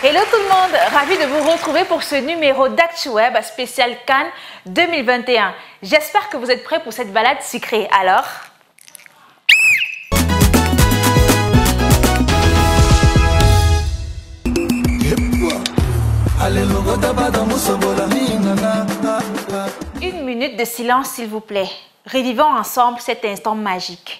Hello tout le monde, ravi de vous retrouver pour ce numéro d'ActuWeb spécial Cannes 2021. J'espère que vous êtes prêts pour cette balade sucrée. Alors, une minute de silence s'il vous plaît. Revivons ensemble cet instant magique.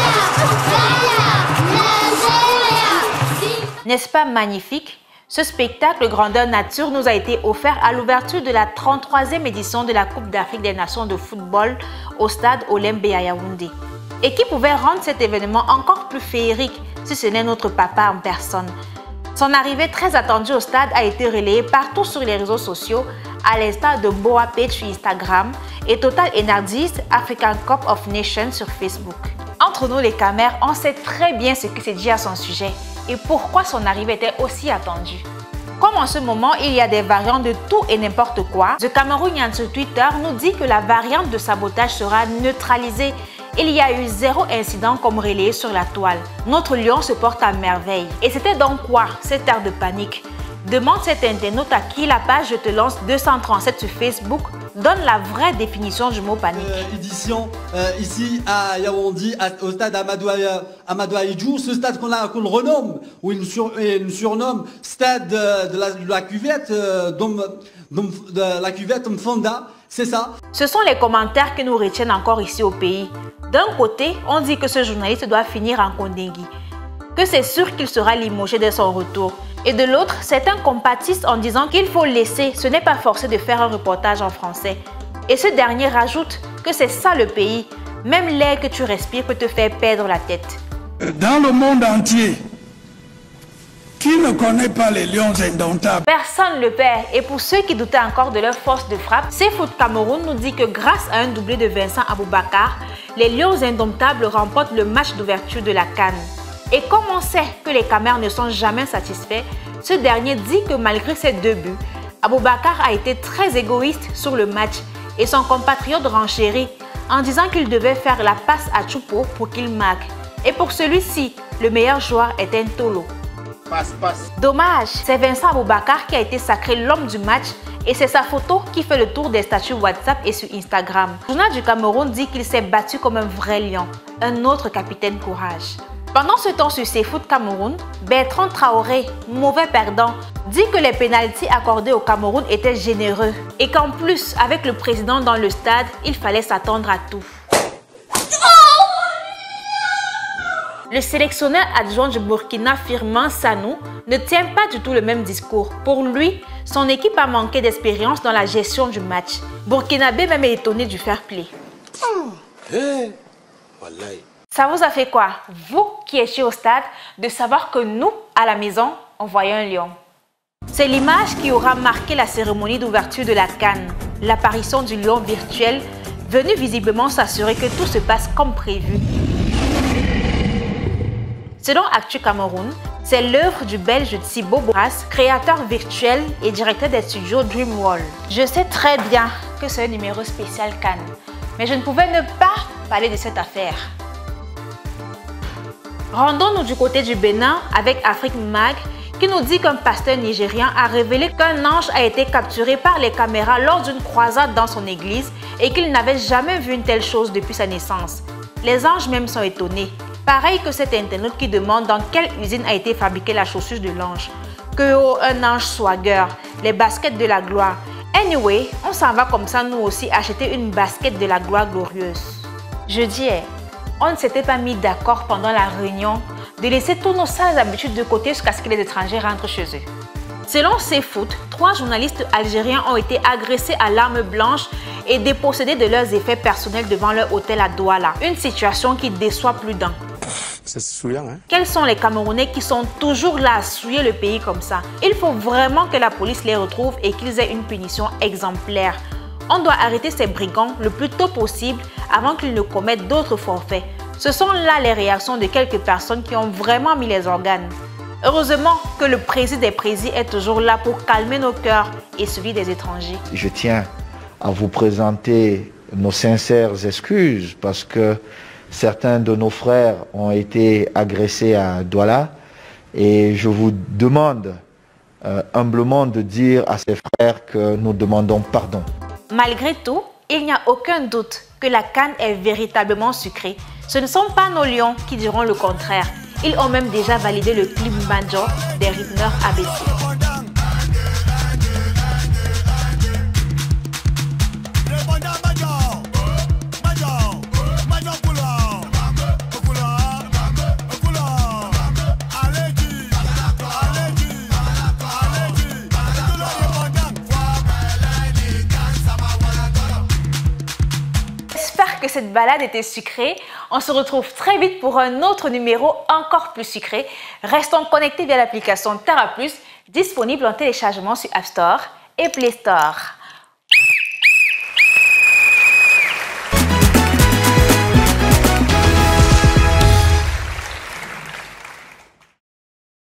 N'est-ce pas magnifique? Ce spectacle grandeur nature nous a été offert à l'ouverture de la 33e édition de la Coupe d'Afrique des Nations de football au stade Olembe à Yaoundé. Et qui pouvait rendre cet événement encore plus féerique si ce n'est notre papa en personne. Son arrivée très attendue au stade a été relayée partout sur les réseaux sociaux, à l'instar de Boa Page sur Instagram et Total Energies African Cup of Nations sur Facebook. Entre nous les caméras, on sait très bien ce qui s'est dit à son sujet et pourquoi son arrivée était aussi attendue. Comme en ce moment, il y a des variantes de tout et n'importe quoi, The Cameroonian sur Twitter nous dit que la variante de sabotage sera neutralisée. Il y a eu 0 incident comme relayé sur la toile. Notre lion se porte à merveille. Et c'était donc quoi cette ère de panique? Demande cet internaute à qui la page Je te lance 237 sur Facebook donne la vraie définition du mot panique. Édition ici à Yaoundé, au stade Amadou Ahidjo, ce stade qu'on le renomme, où il nous surnomme stade de la cuvette, de la cuvette Mfonda, c'est ça. Ce sont les commentaires qui nous retiennent encore ici au pays. D'un côté, on dit que ce journaliste doit finir en Kondengui, que c'est sûr qu'il sera limogé dès son retour. Et de l'autre, certains compatissent en disant qu'il faut laisser, ce n'est pas forcé de faire un reportage en français. Et ce dernier rajoute que c'est ça le pays, même l'air que tu respires peut te faire perdre la tête. Dans le monde entier, qui ne connaît pas les lions indomptables? Personne ne le perd. Et pour ceux qui doutaient encore de leur force de frappe, CFoot Cameroun nous dit que grâce à un doublé de Vincent Aboubakar, les lions indomptables remportent le match d'ouverture de la CAN. Et comme on sait que les caméras ne sont jamais satisfaits, ce dernier dit que malgré ses 2 buts, Aboubakar a été très égoïste sur le match et son compatriote renchérit en disant qu'il devait faire la passe à Choupo pour qu'il marque. Et pour celui-ci, le meilleur joueur est un Tolo. Passe. Dommage, c'est Vincent Aboubakar qui a été sacré l'homme du match et c'est sa photo qui fait le tour des statuts WhatsApp et sur Instagram. Le journal du Cameroun dit qu'il s'est battu comme un vrai lion, un autre capitaine courage. Pendant ce temps sur CFoot Cameroun, Bertrand Traoré, mauvais perdant, dit que les pénaltys accordés au Cameroun étaient généreux et qu'en plus, avec le président dans le stade, il fallait s'attendre à tout. Le sélectionneur adjoint du Burkina, Firmin Sanou, ne tient pas du tout le même discours. Pour lui, son équipe a manqué d'expérience dans la gestion du match. Burkinabé même est étonné du fair play. Ça vous a fait quoi, vous qui étiez au stade, de savoir que nous, à la maison, on voyait un lion? C'est l'image qui aura marqué la cérémonie d'ouverture de la CAN, l'apparition du lion virtuel, venu visiblement s'assurer que tout se passe comme prévu. Selon Actu Cameroun, c'est l'œuvre du Belge Thibaut Bourras, créateur virtuel et directeur des studios Dreamwall. Je sais très bien que c'est un numéro spécial Cannes, mais je ne pouvais ne pas parler de cette affaire. Rendons-nous du côté du Bénin avec Afrique Mag qui nous dit qu'un pasteur nigérien a révélé qu'un ange a été capturé par les caméras lors d'une croisade dans son église et qu'il n'avait jamais vu une telle chose depuis sa naissance. Les anges même sont étonnés. Pareil que cet internaute qui demande dans quelle usine a été fabriquée la chaussure de l'ange. Que oh, un ange swagger, les baskets de la gloire. Anyway, on s'en va comme ça nous aussi acheter une basket de la gloire glorieuse. Je dis, on ne s'était pas mis d'accord pendant la réunion de laisser tous nos sales habitudes de côté jusqu'à ce que les étrangers rentrent chez eux. Selon CFoot, 3 journalistes algériens ont été agressés à l'arme blanche et dépossédés de leurs effets personnels devant leur hôtel à Douala. Une situation qui déçoit plus d'un. C'est souillant, hein? Quels sont les Camerounais qui sont toujours là à souiller le pays comme ça? Il faut vraiment que la police les retrouve et qu'ils aient une punition exemplaire. On doit arrêter ces brigands le plus tôt possible avant qu'ils ne commettent d'autres forfaits. Ce sont là les réactions de quelques personnes qui ont vraiment mis les organes. Heureusement que le président des présidents est toujours là pour calmer nos cœurs et celui des étrangers. Je tiens à vous présenter nos sincères excuses parce que certains de nos frères ont été agressés à Douala et je vous demande humblement de dire à ses frères que nous demandons pardon. Malgré tout, il n'y a aucun doute que la CAN est véritablement sucrée. Ce ne sont pas nos lions qui diront le contraire. Ils ont même déjà validé le clip banjo des rythmeurs ABC. J'espère que cette balade était sucrée. On se retrouve très vite pour un autre numéro encore plus sucré. Restons connectés via l'application Terra Plus, disponible en téléchargement sur App Store et Play Store.